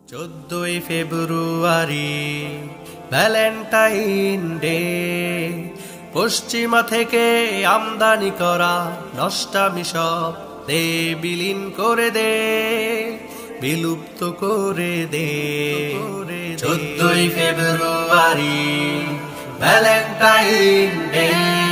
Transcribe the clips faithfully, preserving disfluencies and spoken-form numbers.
চোদ্দই ফেব্রুয়ারি Valentine day, পশ্চিমা থেকে আমদানি করা নষ্টামি সব দে বিলীন করে দে, বিলুপ্ত করে দে। চোদ্দই ফেব্রুয়ারি ভ্যালেন্টাইন ডে,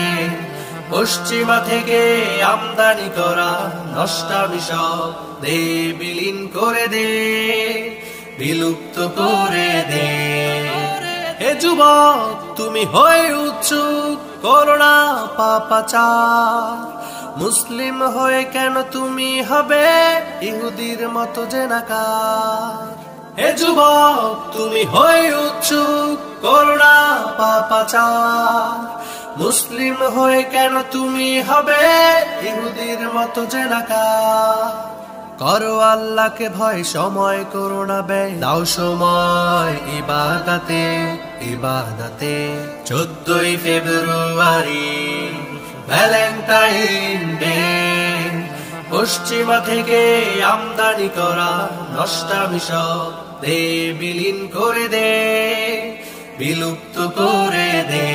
পশ্চিমা থেকে আমদানি করা নষ্টামি সব দে বিলীন করে দে, বিলুপ্ত করে দে। হে যুবক, তুমি হয়ে উৎসুক করোনা পাপাচার, মুসলিম হয়ে কেন তুমি হবে ইহুদির মতো জেনাকার। হে যুবক, তুমি হয়ে উৎসুক করোনা পাপাচার, মুসলিম হয়ে কেন তুমি হবে ইহুদির মতো জেনাকার। করো আল্লাহকে ভয়, সময় করো না ব্যয়, দাও সময় ইবাদতে ইবাদতে। চোদ্দই ফেব্রুয়ারি ভ্যালেন্টাইন ডে, পশ্চিমা থেকে আমদানি করা নষ্টামি সব দে বিলীন করে দে, বিলুপ্ত করে দে।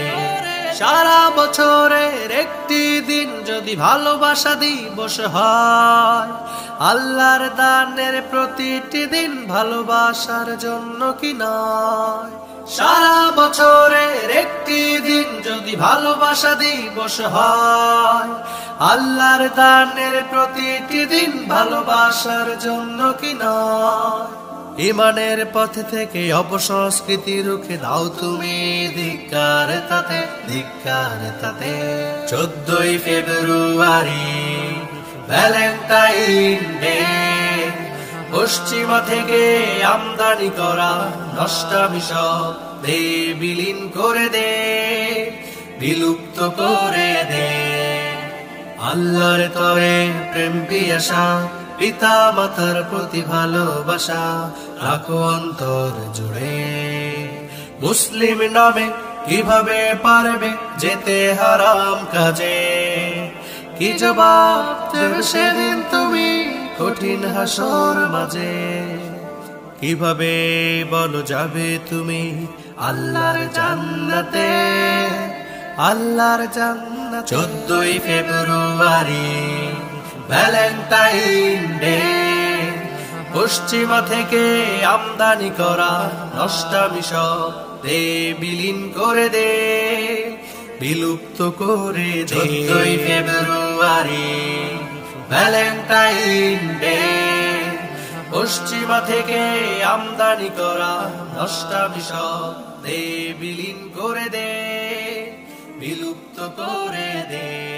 সারা বছরের একটি দিন যদি ভালোবাসা দিবস হয়, আল্লাহর দানের প্রতিটি দিন ভালোবাসার জন্য কি নয়। সারা বছরের একটি দিন যদি ভালোবাসা দিবস হয়, আল্লাহর দানের প্রতিটি দিন ভালোবাসার জন্য কি নয়। ইমানের পথে থেকে অপসংস্কৃতি রুখে দাও তুমি ধিক্কার তাতে ধিক্কার তাতে। চোদ্দই ফেব্রুয়ারি ভ্যালেন্টাইন ডে, পশ্চিমা থেকে আমদানি করা নষ্টামি সব দে বিলীন করে দে, বিলুপ্ত করে দে। আল্লাহর তরে প্রেম পিয়াসা, পিতা মাতার প্রতি ভালোবাসা রাখো অন্তর জুড়ে। মুসলিম নামে কিভাবে পারবে যেতে হারাম কাজে, কি জবাব দেবে সেদিন তুমি কঠিন হাসর মাঝে। কিভাবে বলো যাবে তুমি আল্লাহর জান্নাতে আল্লাহর জান্নাতে। চোদ্দই ফেব্রুয়ারি ভ্যালেন্টাইন ডে, পশ্চিমা থেকে আমদানি করা নষ্টামি সব দে বিলীন করে দে, বিলুপ্ত করে দে। চোদ্দই ফেব্রুয়ারি ভ্যালেন্টাইন ডে, পশ্চিমা থেকে আমদানি করা নষ্টামি সব দে বিলীন করে দে, বিলুপ্ত করে দে।